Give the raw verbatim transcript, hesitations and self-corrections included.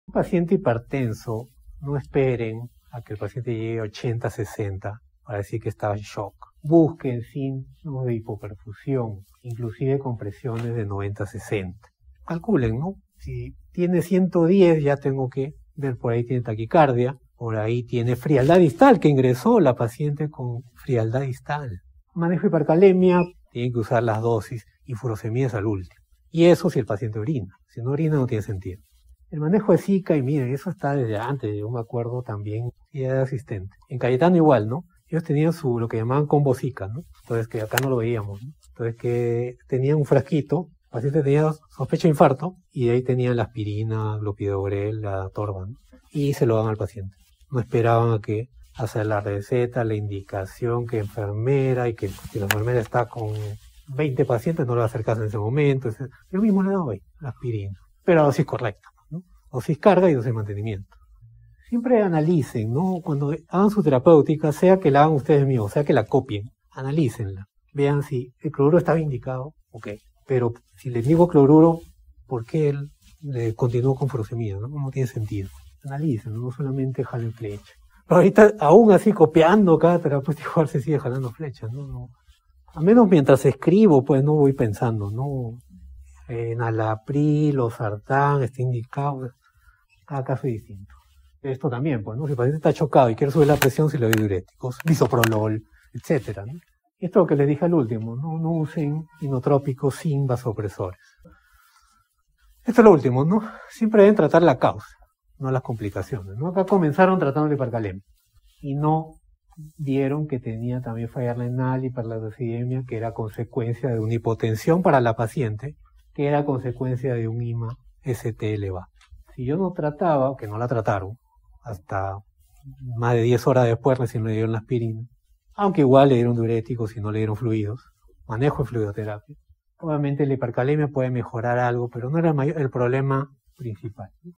Un paciente hipertenso, no esperen a que el paciente llegue a ochenta, sesenta para decir que estaba en shock. Busquen signos de hipoperfusión, inclusive con presiones de noventa, sesenta. Calculen, ¿no? Si tiene ciento diez, ya tengo que ver, por ahí tiene taquicardia, por ahí tiene frialdad distal, que ingresó la paciente con frialdad distal. Manejo de hipercalemia, tienen que usar las dosis, y furosemida es al último. Y eso si el paciente orina. Si no orina no tiene sentido. El manejo de Zika, y miren, eso está desde antes, yo me acuerdo también, y era asistente. En Cayetano igual, ¿no? Ellos tenían su, lo que llamaban combo Zika, ¿no? Entonces que acá no lo veíamos, ¿no? Entonces que tenían un frasquito, el paciente tenía sospecha de infarto, y de ahí tenían la aspirina, clopidogrel, la torba, ¿no? Y se lo dan al paciente. No esperaban a que hacer la receta, la indicación, que enfermera, y que si la enfermera está con veinte pacientes no le va a hacer caso en ese momento. Yo mismo le doy la aspirina, pero la dosis correcta, ¿no? Dosis carga y dosis mantenimiento. Siempre analicen, ¿no? Cuando hagan su terapéutica, sea que la hagan ustedes mismos, sea que la copien, analícenla. Vean si el cloruro estaba indicado, ok. Pero si les digo cloruro, ¿por qué él le continuó con furosemida? ¿No? No tiene sentido. Analicen, no solamente jalen flecha. Pero ahorita, aún así, copiando cada terapeuta, igual se sigue jalando flechas, ¿no? No. Al menos mientras escribo, pues no voy pensando, ¿no? En Alapril o Sartán está indicado. Cada caso es distinto. Esto también, pues, ¿no? Si el paciente está chocado y quiere subir la presión, si le doy diuréticos, bisoprolol, etcétera, ¿no? Esto es lo que les dije al último, ¿no? No usen inotrópicos sin vasopresores. Esto es lo último, ¿no? Siempre deben tratar la causa, no las complicaciones, ¿no? Acá comenzaron tratando la hipercalemia y no vieron que tenía también falla renal, hiperlactosidemia, que era consecuencia de una hipotensión para la paciente, que era consecuencia de un I M A S T elevado. Si yo no trataba, que no la trataron, hasta más de diez horas después recién le dieron la aspirina, aunque igual le dieron diuréticos y no le dieron fluidos, manejo de fluidoterapia. Obviamente la hipercalemia puede mejorar algo, pero no era el, mayor, el problema principal.